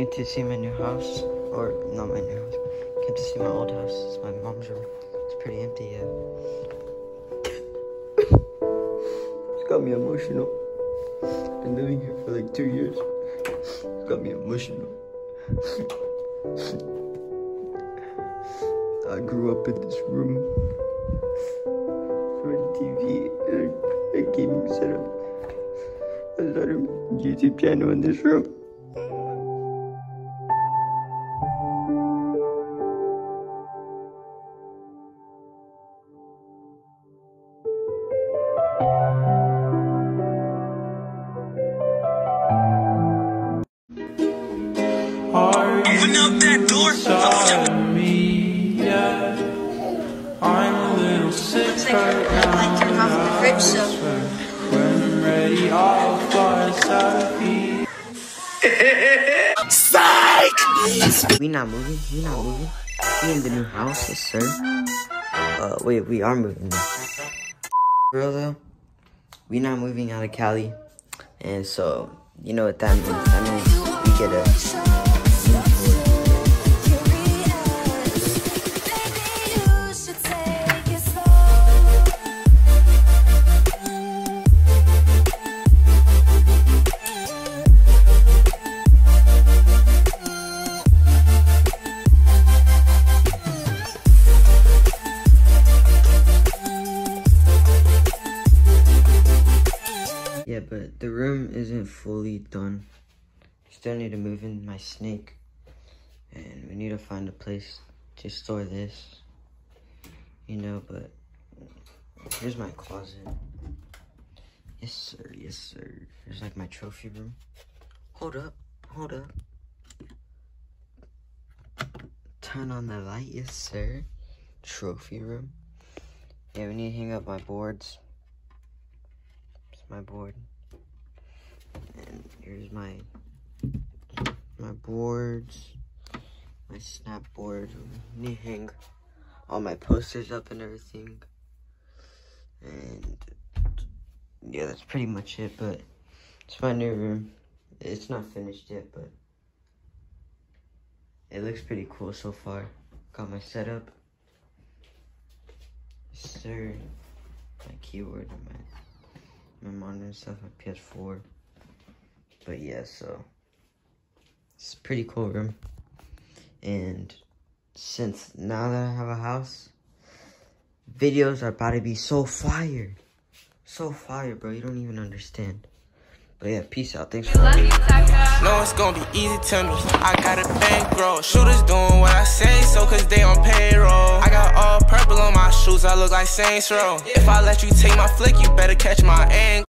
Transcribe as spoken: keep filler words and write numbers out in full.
came to see my new house, or not my new house, came to see my old house. It's my mom's room. It's pretty empty, yeah. It's got me emotional. Been living here for like two years. It's got me emotional. I grew up in this room. For the T V, and a, a gaming setup. I started a YouTube channel in this room. Open up that door. Me, yeah. I'm a little sick Looks like right you're now. like you're off the fridge, so When I'm ready, I'll fly happy. Psych! We not moving. We not moving. We in the new house, yes, sir. Uh, wait, we are moving. Girl, though, we not moving out of Cali, and so you know what that means. That means we get a. Yeah, but the room isn't fully done. Still need to move in my snake. And we need to find a place to store this. You know, but here's my closet. Yes, sir, yes, sir. Here's like my trophy room. Hold up, hold up. Turn on the light, yes, sir. Trophy room. Yeah, we need to hang up my boards. My board, and here's my my boards, my snap board. I need to hang all my posters up and everything, and yeah, that's pretty much it. But it's my new room. It's not finished yet, but it looks pretty cool so far. Got my setup, yes, sir. My keyboard and my my monitor and stuff, my P S four. But yeah, so it's a pretty cool room. And since now that I have a house, videos are about to be so fire. So fire, bro. You don't even understand. But yeah, peace out. Thanks for watching. No, it's gonna be easy to me. I got a bankroll. Shooters doing what I say so, cause they on payroll. I got all purple on my shoes, I look like Saints Row. If I let you take my flick, you better catch my aim.